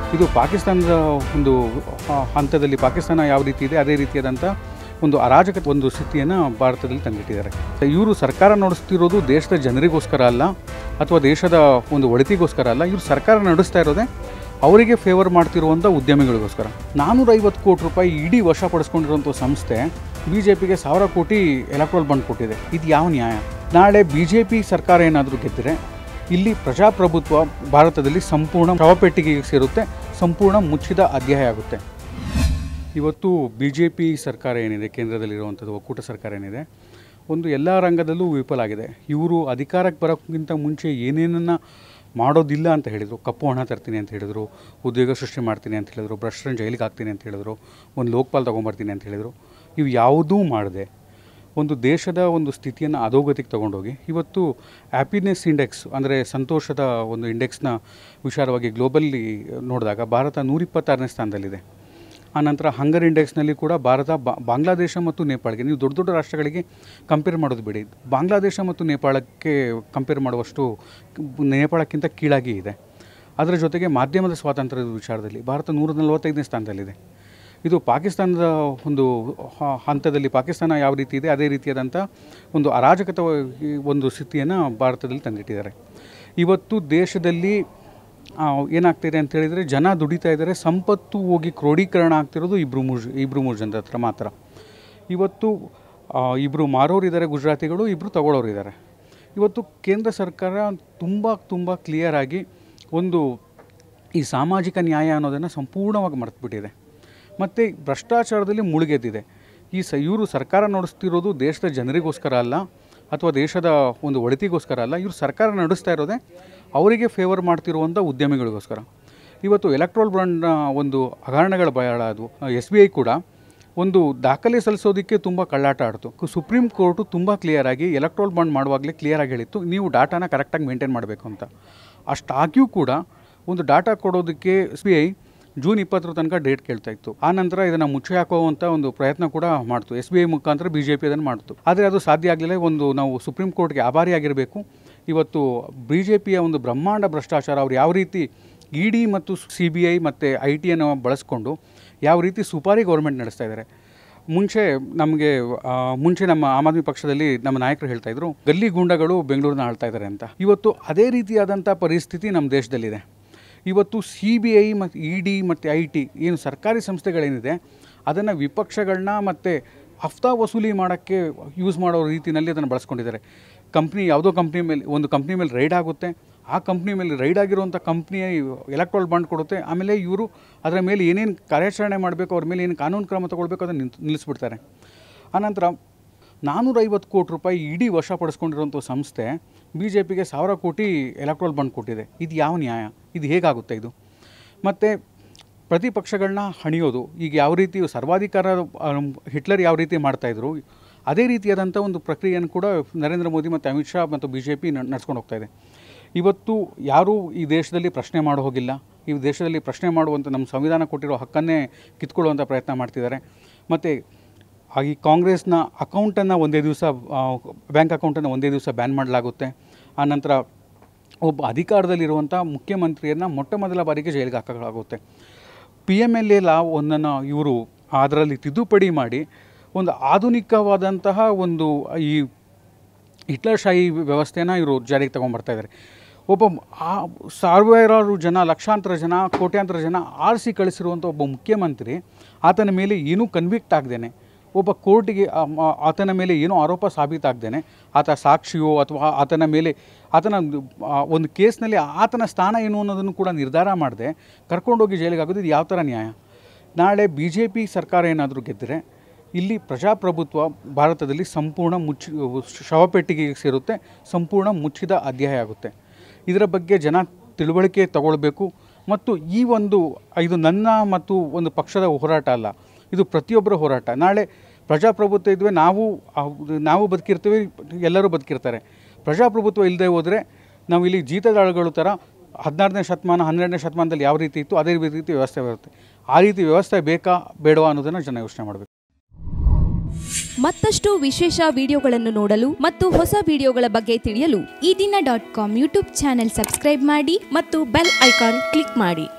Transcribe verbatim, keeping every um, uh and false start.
ಇದು ಪಾಕಿಸ್ತಾನದ ಒಂದು ಹಂತದಲ್ಲಿ ಪಾಕಿಸ್ತಾನ ಯಾವ ರೀತಿ ಇದೆ ಅದೇ ರೀತಿಯಾದಂಥ ಒಂದು ಅರಾಜಕ ಒಂದು ಸ್ಥಿತಿಯನ್ನು ಭಾರತದಲ್ಲಿ ತಂದಿಟ್ಟಿದ್ದಾರೆ. ಇವರು ಸರ್ಕಾರ ನಡೆಸ್ತಿರೋದು ದೇಶದ ಜನರಿಗೋಸ್ಕರ ಅಲ್ಲ ಅಥವಾ ದೇಶದ ಒಂದು ಒಳಿತಿಗೋಸ್ಕರ ಅಲ್ಲ, ಇವರು ಸರ್ಕಾರ ನಡೆಸ್ತಾ ಇರೋದೇ ಅವರಿಗೆ ಫೇವರ್ ಮಾಡ್ತಿರುವಂಥ ಉದ್ಯಮಿಗಳಿಗೋಸ್ಕರ. ನಾನ್ನೂರೈವತ್ತು ಕೋಟಿ ರೂಪಾಯಿ ಇಡೀ ವಶಪಡಿಸ್ಕೊಂಡಿರುವಂಥ ಸಂಸ್ಥೆ ಬಿ ಜೆ ಪಿಗೆ ಸಾವಿರ ಕೋಟಿ ಎಲೆಕ್ಟ್ರಲ್ ಬಾಂಡ್ ಕೊಟ್ಟಿದೆ. ಇದು ಯಾವ ನ್ಯಾಯ? ನಾಳೆ ಬಿ ಜೆ ಪಿ ಸರ್ಕಾರ ಏನಾದರೂ ಗೆದ್ದರೆ ಇಲ್ಲಿ ಪ್ರಜಾಪ್ರಭುತ್ವ ಭಾರತದಲ್ಲಿ ಸಂಪೂರ್ಣ ಶವಪೆಟ್ಟಿಗೆಗೆ ಸೇರುತ್ತೆ, ಸಂಪೂರ್ಣ ಮುಚ್ಚಿದ ಅಧ್ಯಾಯ ಆಗುತ್ತೆ. ಇವತ್ತು ಬಿ ಜೆ ಪಿ ಸರ್ಕಾರ ಏನಿದೆ, ಕೇಂದ್ರದಲ್ಲಿರುವಂಥದ್ದು ಒಕ್ಕೂಟ ಸರ್ಕಾರ ಏನಿದೆ, ಒಂದು ಎಲ್ಲ ರಂಗದಲ್ಲೂ ವಿಫಲ ಆಗಿದೆ. ಇವರು ಅಧಿಕಾರಕ್ಕೆ ಬರೋಕ್ಕಿಂತ ಮುಂಚೆ ಏನೇನನ್ನು ಮಾಡೋದಿಲ್ಲ ಅಂತ ಹೇಳಿದರು. ಕಪ್ಪು ಹಣ ತರ್ತೀನಿ ಅಂತ ಹೇಳಿದರು, ಉದ್ಯೋಗ ಸೃಷ್ಟಿ ಮಾಡ್ತೀನಿ ಅಂತ ಹೇಳಿದರು, ಭ್ರಷ್ಟರನ್ನು ಜೈಲಿಗೆ ಹಾಕ್ತೀನಿ ಅಂತ ಹೇಳಿದರು, ಒಂದು ಲೋಕಪಾಲ್ ತೊಗೊಂಬರ್ತೀನಿ ಅಂತ ಹೇಳಿದರು. ಇವು ಯಾವುದೂ ಮಾಡದೆ ಒಂದು ದೇಶದ ಒಂದು ಸ್ಥಿತಿಯನ್ನು ಅಧೋಗತಿಗೆ ತೊಗೊಂಡೋಗಿ ಇವತ್ತು ಹ್ಯಾಪಿನೆಸ್ ಇಂಡೆಕ್ಸ್ ಅಂದರೆ ಸಂತೋಷದ ಒಂದು ಇಂಡೆಕ್ಸ್ನ ವಿಚಾರವಾಗಿ ಗ್ಲೋಬಲ್ಲಿ ನೋಡಿದಾಗ ಭಾರತ ನೂರಿಪ್ಪತ್ತಾರನೇ ಸ್ಥಾನದಲ್ಲಿದೆ. ಆನಂತರ ಹಂಗರ್ ಇಂಡೆಕ್ಸ್ನಲ್ಲಿ ಕೂಡ ಭಾರತ ಬಾಂಗ್ಲಾದೇಶ ಮತ್ತು ನೇಪಾಳಗೆ, ನೀವು ದೊಡ್ಡ ದೊಡ್ಡ ರಾಷ್ಟ್ರಗಳಿಗೆ ಕಂಪೇರ್ ಮಾಡೋದು ಬಿಡಿ, ಬಾಂಗ್ಲಾದೇಶ ಮತ್ತು ನೇಪಾಳಕ್ಕೆ ಕಂಪೇರ್ ಮಾಡುವಷ್ಟು ನೇಪಾಳಕ್ಕಿಂತ ಕೀಳಾಗಿ ಇದೆ. ಅದರ ಜೊತೆಗೆ ಮಾಧ್ಯಮದ ಸ್ವಾತಂತ್ರ್ಯದ ವಿಚಾರದಲ್ಲಿ ಭಾರತ ನೂರ ನಲವತ್ತೈದನೇ ಸ್ಥಾನದಲ್ಲಿದೆ. ಇದು ಪಾಕಿಸ್ತಾನದ ಒಂದು ಹಂತದಲ್ಲಿ ಪಾಕಿಸ್ತಾನ ಯಾವ ರೀತಿ ಇದೆ ಅದೇ ರೀತಿಯಾದಂಥ ಒಂದು ಅರಾಜಕತೆ ಒಂದು ಸ್ಥಿತಿಯನ್ನು ಭಾರತದಲ್ಲಿ ತಂದಿಟ್ಟಿದ್ದಾರೆ. ಇವತ್ತು ದೇಶದಲ್ಲಿ ಏನಾಗ್ತಿದೆ ಅಂತ ಹೇಳಿದರೆ, ಜನ ದುಡಿತಾ ಇದ್ದಾರೆ, ಸಂಪತ್ತು ಹೋಗಿ ಕ್ರೋಢೀಕರಣ ಆಗ್ತಿರೋದು ಇಬ್ಬರು ಮೂರು ಇಬ್ಬರು ಮೂರು ಜನದ ಹತ್ರ ಮಾತ್ರ. ಇವತ್ತು ಇಬ್ಬರು ಮಾರೋರಿದ್ದಾರೆ ಗುಜರಾತಿಗಳು, ಇಬ್ಬರು ತಗೊಳ್ಳೋರಿದ್ದಾರೆ. ಇವತ್ತು ಕೇಂದ್ರ ಸರ್ಕಾರ ತುಂಬ ತುಂಬ ಕ್ಲಿಯರಾಗಿ ಒಂದು ಈ ಸಾಮಾಜಿಕ ನ್ಯಾಯ ಅನ್ನೋದನ್ನು ಸಂಪೂರ್ಣವಾಗಿ ಮರೆತುಬಿಟ್ಟಿದೆ ಮತ್ತು ಭ್ರಷ್ಟಾಚಾರದಲ್ಲಿ ಮುಳುಗೆದ್ದಿದೆ. ಈ ಸ ಇವರು ಸರ್ಕಾರ ನಡೆಸ್ತಿರೋದು ದೇಶದ ಜನರಿಗೋಸ್ಕರ ಅಲ್ಲ ಅಥವಾ ದೇಶದ ಒಂದು ಒಳಿತಿಗೋಸ್ಕರ ಅಲ್ಲ, ಇವರು ಸರ್ಕಾರ ನಡೆಸ್ತಾ ಇರೋದೇ ಅವರಿಗೆ ಫೇವರ್ ಮಾಡ್ತಿರುವಂಥ ಉದ್ಯಮಿಗಳಿಗೋಸ್ಕರ. ಇವತ್ತು ಎಲೆಕ್ಟ್ರಲ್ ಬಾಂಡ್ನ ಒಂದು ಹಗರಣಗಳ ಬಯಳ ಅದು ಎಸ್ ಬಿ ಐ ಕೂಡ ಒಂದು ದಾಖಲೆ ಸಲ್ಲಿಸೋದಕ್ಕೆ ತುಂಬ ಕಳ್ಳಾಟ ಆಡ್ತು. ಸುಪ್ರೀಂ ಕೋರ್ಟು ತುಂಬ ಕ್ಲಿಯರಾಗಿ ಎಲೆಕ್ಟ್ರಲ್ ಬಾಂಡ್ ಮಾಡುವಾಗಲೇ ಕ್ಲಿಯರಾಗಿ ಹೇಳಿತ್ತು, ನೀವು ಡಾಟಾನ ಕರೆಕ್ಟಾಗಿ ಮೇಂಟೈನ್ ಮಾಡಬೇಕು ಅಂತ. ಅಷ್ಟಾಗಿಯೂ ಕೂಡ ಒಂದು ಡಾಟಾ ಕೊಡೋದಕ್ಕೆ ಎಸ್ ಬಿ ಐ ಜೂನ್ ಇಪ್ಪತ್ತರ ತನಕ ಡೇಟ್ ಕೇಳ್ತಾ ಇತ್ತು. ಆ ನಂತರ ಇದನ್ನು ಮುಚ್ಚಿ ಹಾಕುವಂಥ ಒಂದು ಪ್ರಯತ್ನ ಕೂಡ ಮಾಡ್ತು, ಎಸ್ ಬಿ ಐ ಮುಖಾಂತರ ಬಿ ಜೆ ಪಿ ಅದನ್ನು ಮಾಡ್ತು. ಆದರೆ ಅದು ಸಾಧ್ಯ ಆಗಲಿಲ್ಲ. ಒಂದು ನಾವು ಸುಪ್ರೀಂ ಕೋರ್ಟ್ಗೆ ಆಭಾರಿಯಾಗಿರಬೇಕು. ಇವತ್ತು ಬಿ ಜೆ ಪಿಯ ಒಂದು ಬ್ರಹ್ಮಾಂಡ ಭ್ರಷ್ಟಾಚಾರ, ಅವ್ರು ಯಾವ ರೀತಿ ಇ ಡಿ ಮತ್ತು ಸಿ ಬಿ ಐ ಮತ್ತು ಐ ಟಿಯನ್ನು ಬಳಸ್ಕೊಂಡು ಯಾವ ರೀತಿ ಸುಪಾರಿ ಗೌರ್ಮೆಂಟ್ ನಡೆಸ್ತಾ ಇದ್ದಾರೆ. ಮುಂಚೆ ನಮಗೆ ಮುಂಚೆ ನಮ್ಮ ಆಮ್ ಆದ್ಮಿ ಪಕ್ಷದಲ್ಲಿ ನಮ್ಮ ನಾಯಕರು ಹೇಳ್ತಾಯಿದ್ರು, ಗಲ್ಲಿ ಗೂಂಡಗಳು ಬೆಂಗಳೂರನ್ನ ಆಳ್ತಾ ಇದ್ದಾರೆ ಅಂತ. ಇವತ್ತು ಅದೇ ರೀತಿಯಾದಂಥ ಪರಿಸ್ಥಿತಿ ನಮ್ಮ ದೇಶದಲ್ಲಿದೆ. ಇವತ್ತು ಸಿ ಬಿ ಐ ಮತ್ತು ಇ ಡಿ ಮತ್ತು ಐ ಟಿ ಏನು ಸರ್ಕಾರಿ ಸಂಸ್ಥೆಗಳೇನಿದೆ ಅದನ್ನು ವಿಪಕ್ಷಗಳನ್ನ ಮತ್ತು ಹಫ್ತಾ ವಸೂಲಿ ಮಾಡೋಕ್ಕೆ ಯೂಸ್ ಮಾಡೋ ರೀತಿಯಲ್ಲಿ ಅದನ್ನು ಬಳಸ್ಕೊಂಡಿದ್ದಾರೆ. ಕಂಪ್ನಿ ಯಾವುದೋ ಕಂಪ್ನಿ ಮೇಲೆ ಒಂದು ಕಂಪ್ನಿ ಮೇಲೆ ರೈಡ್ ಆಗುತ್ತೆ, ಆ ಕಂಪ್ನಿ ಮೇಲೆ ರೈಡ್ ಆಗಿರುವಂಥ ಕಂಪ್ನಿಯ ಎಲೆಕ್ಟ್ರಲ್ ಬಾಂಡ್ ಕೊಡುತ್ತೆ. ಆಮೇಲೆ ಇವರು ಅದರ ಮೇಲೆ ಏನೇನು ಕಾರ್ಯಾಚರಣೆ ಮಾಡಬೇಕು, ಅವ್ರ ಮೇಲೆ ಏನು ಕಾನೂನು ಕ್ರಮ ತೊಗೊಳ್ಬೇಕು ಅದನ್ನು ನಿಂತು ನಿಲ್ಲಿಸ್ಬಿಡ್ತಾರೆ. ಆನಂತರ ನಾನ್ನೂರೈವತ್ತು ಕೋಟಿ ರೂಪಾಯಿ ಇಡೀ ವಶಪಡಿಸ್ಕೊಂಡಿರುವಂಥ ಸಂಸ್ಥೆ ಬಿ ಜೆ ಪಿಗೆ ಸಾವಿರ ಕೋಟಿ ಎಲೆಕ್ಟ್ರಲ್ ಬಾಂಡ್ ಕೊಟ್ಟಿದೆ. ಇದು ಯಾವ ನ್ಯಾಯ? ಇದು ಹೇಗಾಗುತ್ತೆ ಇದು? ಮತ್ತು ಪ್ರತಿಪಕ್ಷಗಳನ್ನ ಹಣಿಯೋದು, ಈಗ ಯಾವ ರೀತಿ ಸರ್ವಾಧಿಕಾರ ಹಿಟ್ಲರ್ ಯಾವ ರೀತಿ ಮಾಡ್ತಾಯಿದ್ರು ಅದೇ ರೀತಿಯಾದಂಥ ಒಂದು ಪ್ರಕ್ರಿಯೆಯನ್ನು ಕೂಡ ನರೇಂದ್ರ ಮೋದಿ ಮತ್ತು ಅಮಿತ್ ಶಾ ಮತ್ತು ಬಿ ಜೆ ಪಿ ನಡ್ಸ್ಕೊಂಡು ಹೋಗ್ತಾಯಿದೆ. ಇವತ್ತು ಯಾರೂ ಈ ದೇಶದಲ್ಲಿ ಪ್ರಶ್ನೆ ಮಾಡೋ ಹೋಗಿಲ್ಲ. ಈ ದೇಶದಲ್ಲಿ ಪ್ರಶ್ನೆ ಮಾಡುವಂಥ ನಮ್ಮ ಸಂವಿಧಾನ ಕೊಟ್ಟಿರೋ ಹಕ್ಕನ್ನೇ ಕಿತ್ಕೊಳ್ಳುವಂಥ ಪ್ರಯತ್ನ ಮಾಡ್ತಿದ್ದಾರೆ. ಮತ್ತು ಈ ಕಾಂಗ್ರೆಸ್ನ ಅಕೌಂಟನ್ನು ಒಂದೇ ದಿವಸ ಬ್ಯಾಂಕ್ ಅಕೌಂಟನ್ನು ಒಂದೇ ದಿವಸ ಬ್ಯಾನ್ ಮಾಡಲಾಗುತ್ತೆ. ಆನಂತರ ಒಬ್ಬ ಅಧಿಕಾರದಲ್ಲಿರುವಂಥ ಮುಖ್ಯಮಂತ್ರಿಯನ್ನು ಮೊಟ್ಟ ಮೊದಲ ಬಾರಿಗೆ ಜೈಲಿಗೆ ಹಾಕಲಾಗುತ್ತೆ. P M L A law ಒಂದನ್ನು ಇವರು ಅದರಲ್ಲಿ ತಿದ್ದುಪಡಿ ಮಾಡಿ ಒಂದು ಆಧುನಿಕವಾದಂತಹ ಒಂದು ಈ ಹಿಟ್ಲರ್ ಶಾಹಿ ವ್ಯವಸ್ಥೆಯನ್ನು ಇವರು ಜಾರಿಗೆ ತೊಗೊಂಡ್ಬರ್ತಾ ಇದ್ದಾರೆ. ಒಬ್ಬ ಆ ಸಾವಿರಾರು ಜನ, ಲಕ್ಷಾಂತರ ಜನ, ಕೋಟ್ಯಾಂತರ ಜನ ಆರಿಸಿ ಕಳಿಸಿರುವಂಥ ಒಬ್ಬ ಮುಖ್ಯಮಂತ್ರಿ ಆತನ ಮೇಲೆ ಏನೂ ಕನ್ವಿಕ್ಟ್ ಆಗದೇನೆ, ಒಬ್ಬ ಕೋರ್ಟಿಗೆ ಆತನ ಮೇಲೆ ಏನೂ ಆರೋಪ ಸಾಬೀತಾಗ್ದೇನೆ, ಆತ ಸಾಕ್ಷಿಯೋ ಅಥವಾ ಆತನ ಮೇಲೆ ಆತನ ಒಂದು ಕೇಸ್ನಲ್ಲಿ ಆತನ ಸ್ಥಾನ ಏನು ಅನ್ನೋದನ್ನು ಕೂಡ ನಿರ್ಧಾರ ಮಾಡದೆ ಕರ್ಕೊಂಡೋಗಿ ಜೈಲಿಗೆ ಆಗೋದು ಇದು ಯಾವ ಥರ ನ್ಯಾಯ? ನಾಳೆ ಬಿ ಜೆ ಪಿ ಸರ್ಕಾರ ಏನಾದರೂ ಗೆದ್ದರೆ ಇಲ್ಲಿ ಪ್ರಜಾಪ್ರಭುತ್ವ ಭಾರತದಲ್ಲಿ ಸಂಪೂರ್ಣ ಮುಚ್ಚಿ ಶವಪೆಟ್ಟಿಗೆಗೆ ಸೇರುತ್ತೆ, ಸಂಪೂರ್ಣ ಮುಚ್ಚಿದ ಅಧ್ಯಾಯ ಆಗುತ್ತೆ. ಇದರ ಬಗ್ಗೆ ಜನ ತಿಳುವಳಿಕೆ ತಗೊಳ್ಬೇಕು. ಮತ್ತು ಈ ಒಂದು ಇದು ನನ್ನ ಮತ್ತು ಒಂದು ಪಕ್ಷದ ಹೋರಾಟ ಅಲ್ಲ, ಇದು ಪ್ರತಿಯೊಬ್ಬರ ಹೋರಾಟ. ನಾಳೆ ಪ್ರಜಾಪ್ರಭುತ್ವ ಇದ್ದರೆ ನಾವು ನಾವು ಬದುಕಿರ್ತೀವಿ, ಎಲ್ಲರೂ ಬದುಕಿರ್ತಾರೆ. ಪ್ರಜಾಪ್ರಭುತ್ವ ಇಲ್ಲದೆ ಹೋದರೆ ನಾವು ಇಲ್ಲಿ ಜೀತದಾಳುಗಳು ಥರ ಹದಿನಾರನೇ ಶತಮಾನ ಹನ್ನೆರಡನೇ ಶತಮಾನದಲ್ಲಿ ಯಾವ ರೀತಿ ಇತ್ತು ಅದೇ ರೀತಿ ವ್ಯವಸ್ಥೆ ಬರುತ್ತೆ. ಆ ರೀತಿ ವ್ಯವಸ್ಥೆ ಬೇಕಾ ಬೇಡವಾ ಅನ್ನೋದನ್ನು ಜನ ಯೋಚನೆ ಮಾಡಬೇಕು. ಮತ್ತಷ್ಟು ವಿಶೇಷ ವಿಡಿಯೋಗಳನ್ನು ನೋಡಲು ಮತ್ತು ಹೊಸ ವಿಡಿಯೋಗಳ ಬಗ್ಗೆ ತಿಳಿಯಲು Ee Dina dot com YouTube channel subscribe ಮಾಡಿ ಮತ್ತು ಬೆಲ್ ಐಕಾನ್ ಕ್ಲಿಕ್ ಮಾಡಿ.